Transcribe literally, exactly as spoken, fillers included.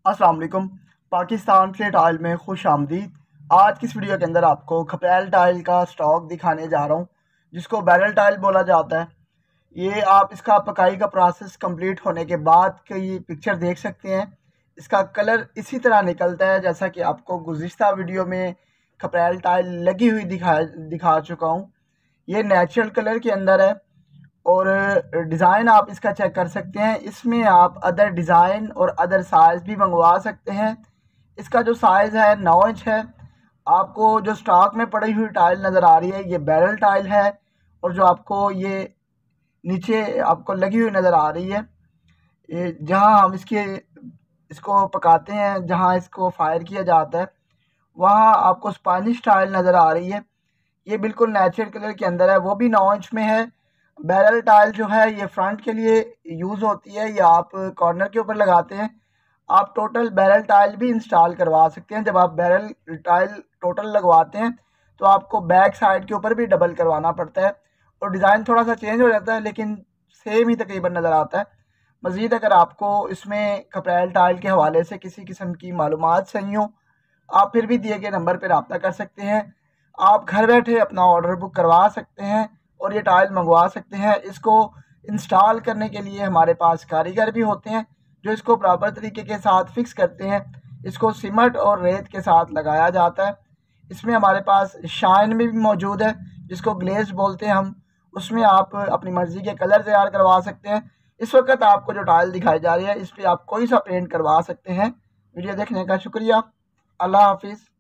अस्सलाम वालेकुम। पाकिस्तान के टाइल में खुश आमदीद। आज की इस वीडियो के अंदर आपको खपैल टाइल का स्टॉक दिखाने जा रहा हूँ, जिसको बैरल टाइल बोला जाता है। ये आप इसका पकाई का प्रोसेस कंप्लीट होने के बाद की पिक्चर देख सकते हैं। इसका कलर इसी तरह निकलता है जैसा कि आपको गुज़िश्ता वीडियो में खपैल टाइल लगी हुई दिखा दिखा चुका हूँ। ये नेचुरल कलर के अंदर है और डिज़ाइन आप इसका चेक कर सकते हैं। इसमें आप अदर डिज़ाइन और अदर साइज़ भी मंगवा सकते हैं। इसका जो साइज़ है नौ इंच है। आपको जो स्टॉक में पड़ी हुई टाइल नज़र आ रही है ये बैरल टाइल है, और जो आपको ये नीचे आपको लगी हुई नज़र आ रही है, ये जहाँ हम इसके इसको पकाते हैं, जहाँ इसको फायर किया जाता है, वहाँ आपको स्पेनिश टाइल नज़र आ रही है। ये बिल्कुल नेचुरल कलर के अंदर है, वो भी नौ इंच में है। बैरल टाइल जो है ये फ्रंट के लिए यूज़ होती है, या आप कॉर्नर के ऊपर लगाते हैं। आप टोटल बैरल टाइल भी इंस्टॉल करवा सकते हैं। जब आप बैरल टाइल टोटल लगवाते हैं तो आपको बैक साइड के ऊपर भी डबल करवाना पड़ता है, और डिज़ाइन थोड़ा सा चेंज हो जाता है लेकिन सेम ही तकरीबन नज़र आता है। मज़ीद अगर आपको इसमें खपैल टाइल के हवाले से किसी किस्म की मालूमात चाहिए हो, आप फिर भी दिए गए नंबर पर रब्ता कर सकते हैं। आप घर बैठे अपना ऑर्डर बुक करवा सकते हैं और ये टाइल मंगवा सकते हैं। इसको इंस्टॉल करने के लिए हमारे पास कारीगर भी होते हैं जो इसको प्रॉपर तरीके के साथ फिक्स करते हैं। इसको सीमेंट और रेत के साथ लगाया जाता है। इसमें हमारे पास शाइन में भी मौजूद है, जिसको ग्लेज बोलते हैं हम। उसमें आप अपनी मर्ज़ी के कलर तैयार करवा सकते हैं। इस वक्त आपको जो टाइल दिखाई जा रही है इस पर आप कोई सा पेंट करवा सकते हैं। वीडियो देखने का शुक्रिया। अल्लाह हाफिज़।